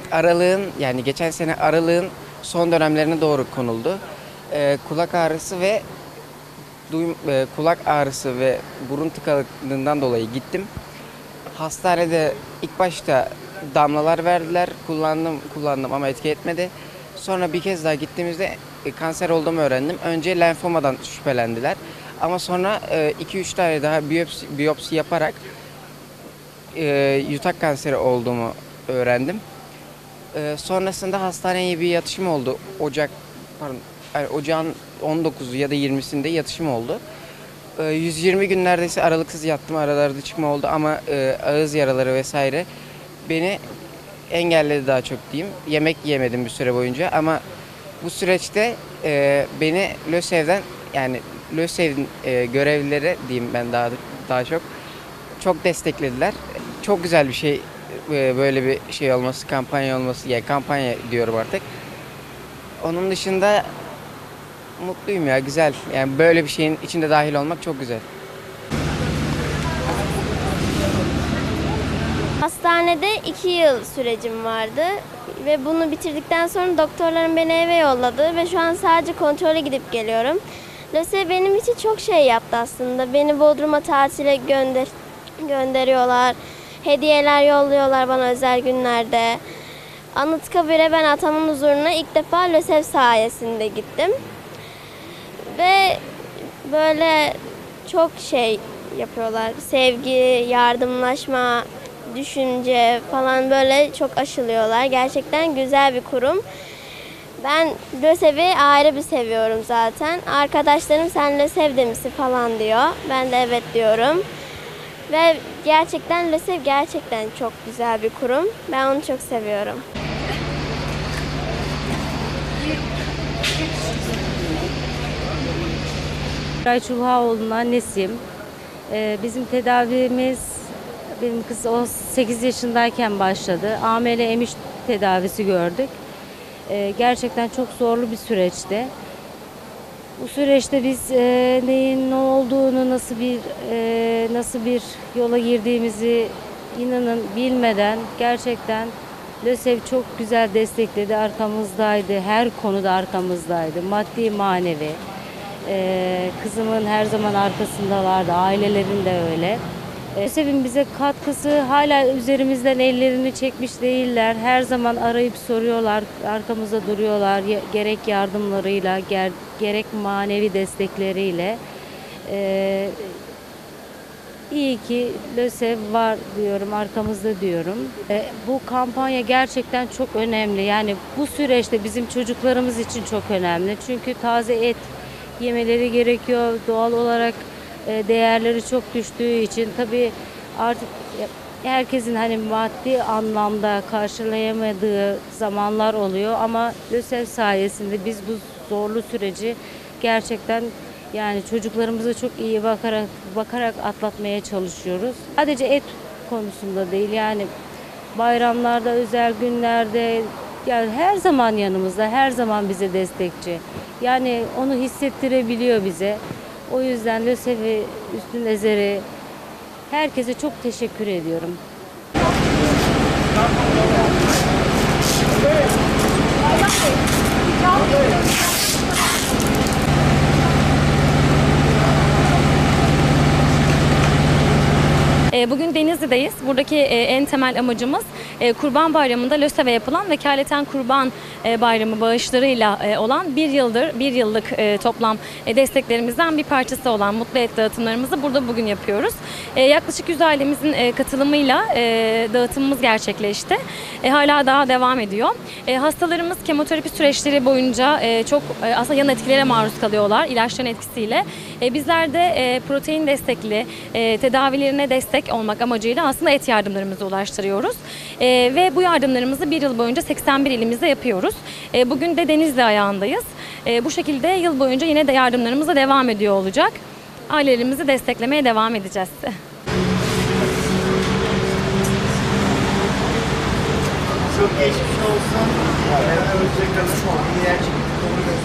aralığın yani geçen sene aralığın son dönemlerine doğru konuldu. Kulak ağrısı ve kulak ağrısı ve burun tıkanıklığından dolayı gittim. Hastanede ilk başta damlalar verdiler. Kullandım ama etki etmedi. Sonra bir kez daha gittiğimizde kanser olduğumu öğrendim. Önce lenfomadan şüphelendiler. Ama sonra 2-3 tane daha biyopsi yaparak yutak kanseri olduğumu öğrendim. Sonrasında hastaneye bir yatışım oldu. Ocağın 19'u ya da 20'sinde yatışım oldu. 120 gün neredeyse aralıksız yattım. Aralarda çıkma oldu ama ağız yaraları vesaire beni engelledi daha çok diyeyim. Yemek yiyemedim bir süre boyunca ama bu süreçte beni LÖSEV'den yani LÖSEV'in görevlileri diyeyim ben daha çok desteklediler. Çok güzel bir şey böyle bir şey olması, kampanya olması. Yani kampanya diyorum artık. Onun dışında mutluyum ya, güzel. Yani böyle bir şeyin içinde dahil olmak çok güzel. Hastanede 2 yıl sürecim vardı ve bunu bitirdikten sonra doktorlarım beni eve yolladı ve şu an sadece kontrole gidip geliyorum. LÖSEV benim için çok şey yaptı aslında. Beni Bodrum'a tatile gönderiyorlar, hediyeler yolluyorlar bana özel günlerde. Anıtkabir'e ben atamın huzuruna ilk defa LÖSEV sayesinde gittim. Ve böyle çok şey yapıyorlar. Sevgi, yardımlaşma, düşünce falan böyle çok aşılıyorlar. Gerçekten güzel bir kurum. Ben LÖSEV'i ayrı bir seviyorum zaten. Arkadaşlarım sen LÖSEV'de misin falan diyor. Ben de evet diyorum. Ve gerçekten LÖSEV gerçekten çok güzel bir kurum. Ben onu çok seviyorum. Ray Çulhaoğlu'nun annesiyim. Bizim tedavimiz benim kız 18 yaşındayken başladı. AML emiş tedavisi gördük. Gerçekten çok zorlu bir süreçti. Bu süreçte biz neyin ne olduğunu, nasıl bir yola girdiğimizi inanın bilmeden gerçekten LÖSEV çok güzel destekledi, arkamızdaydı. Her konuda arkamızdaydı. Maddi, manevi. Kızımın her zaman arkasındalardı, ailelerin de öyle. LÖSEV'in bize katkısı hala üzerimizden ellerini çekmiş değiller. Her zaman arayıp soruyorlar, arkamızda duruyorlar. Gerek yardımlarıyla, gerek manevi destekleriyle. İyi ki LÖSEV var diyorum, arkamızda diyorum. Bu kampanya gerçekten çok önemli. Yani bu süreçte bizim çocuklarımız için çok önemli. Çünkü taze et yemeleri gerekiyor. Doğal olarak değerleri çok düştüğü için tabii artık herkesin hani maddi anlamda karşılayamadığı zamanlar oluyor ama LÖSEV sayesinde biz bu zorlu süreci gerçekten yani çocuklarımıza çok iyi bakarak atlatmaya çalışıyoruz. Sadece et konusunda değil yani bayramlarda, özel günlerde yani her zaman yanımızda, her zaman bize destekçi. Yani onu hissettirebiliyor bize. O yüzden LÖSEV'i, Üstün Ezer'i herkese çok teşekkür ediyorum. Bugün Denizli'deyiz. Buradaki en temel amacımız Kurban Bayramı'nda LÖSEV'e yapılan vekaleten Kurban Bayramı bağışlarıyla olan bir yıllık toplam desteklerimizden bir parçası olan mutlu et dağıtımlarımızı burada bugün yapıyoruz. Yaklaşık 100 ailemizin katılımıyla dağıtımımız gerçekleşti. Hala daha devam ediyor. Hastalarımız kemoterapi süreçleri boyunca çok aslında yan etkilere maruz kalıyorlar ilaçların etkisiyle. Bizler de protein destekli tedavilerine destek olmak amacıyla aslında et yardımlarımızı ulaştırıyoruz. Ve bu yardımlarımızı bir yıl boyunca 81 ilimizde yapıyoruz. Bugün de Denizli ayağındayız. Bu şekilde yıl boyunca yine de yardımlarımıza devam ediyor olacak. Ailelerimizi desteklemeye devam edeceğiz. Çok geçmiş olsun. Hoşçakalın.